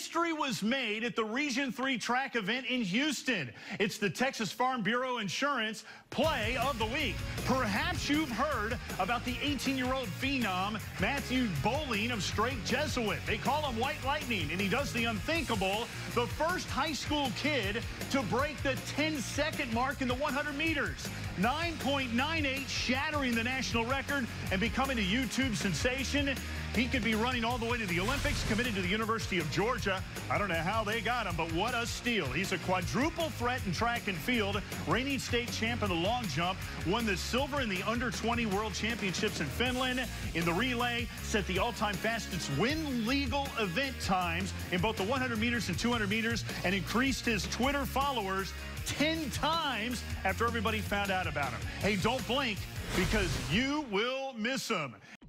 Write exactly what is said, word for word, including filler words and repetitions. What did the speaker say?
History was made at the Region three track event in Houston. It's the Texas Farm Bureau Insurance Play of the Week. Perhaps you've heard about the eighteen-year-old phenom, Matthew Boling of Strake Jesuit. They call him White Lightning, and he does the unthinkable. The first high school kid to break the ten-second mark in the one hundred meters. nine point nine eight, shattering the national record and becoming a YouTube sensation. He could be running all the way to the Olympics, committed to the University of Georgia. I don't know how they got him, but what a steal. He's a quadruple threat in track and field, reigning state champ in the long jump, won the silver in the under twenty World Championships in Finland. In the relay, set the all-time fastest win legal event times in both the one hundred meters and two hundred meters, and increased his Twitter followers ten times after everybody found out about him. Hey, don't blink, because you will miss him.